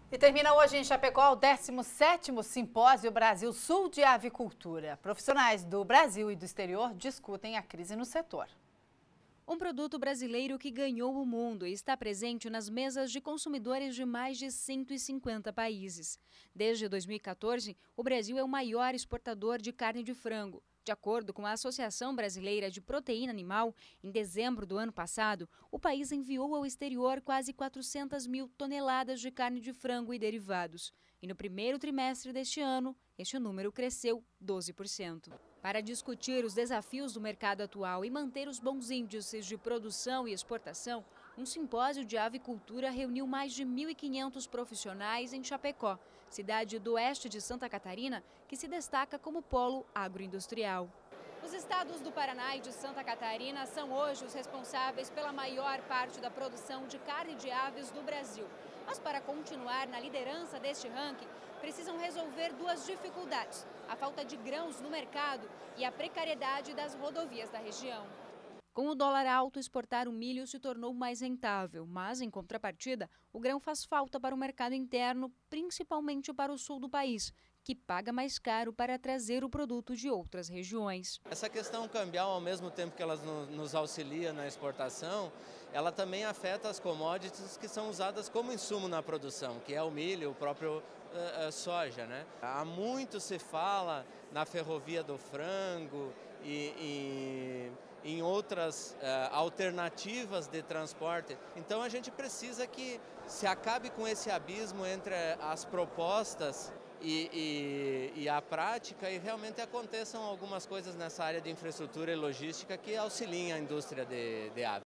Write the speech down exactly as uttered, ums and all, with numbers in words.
E termina hoje em Chapecó o décimo sétimo Simpósio Brasil Sul de Avicultura. Profissionais do Brasil e do exterior discutem a crise no setor. Um produto brasileiro que ganhou o mundo e está presente nas mesas de consumidores de mais de cento e cinquenta países. Desde dois mil e quatorze, o Brasil é o maior exportador de carne de frango. De acordo com a Associação Brasileira de Proteína Animal, em dezembro do ano passado, o país enviou ao exterior quase quatrocentas mil toneladas de carne de frango e derivados. E no primeiro trimestre deste ano, este número cresceu doze por cento. Para discutir os desafios do mercado atual e manter os bons índices de produção e exportação, um simpósio de avicultura reuniu mais de mil e quinhentos profissionais em Chapecó, cidade do oeste de Santa Catarina, que se destaca como polo agroindustrial. Os estados do Paraná e de Santa Catarina são hoje os responsáveis pela maior parte da produção de carne de aves do Brasil. Mas para continuar na liderança deste ranking, precisam resolver duas dificuldades: a falta de grãos no mercado e a precariedade das rodovias da região. Com o dólar alto, exportar o milho se tornou mais rentável, mas, em contrapartida, o grão faz falta para o mercado interno, principalmente para o sul do país, que paga mais caro para trazer o produto de outras regiões. Essa questão cambial, ao mesmo tempo que ela nos auxilia na exportação, ela também afeta as commodities que são usadas como insumo na produção, que é o milho, o próprio uh, uh, soja, né? Há muito se fala na ferrovia do frango e, e em outras uh, alternativas de transporte. Então a gente precisa que se acabe com esse abismo entre as propostas E, e, e a prática, e realmente aconteçam algumas coisas nessa área de infraestrutura e logística que auxiliem a indústria de, de aves.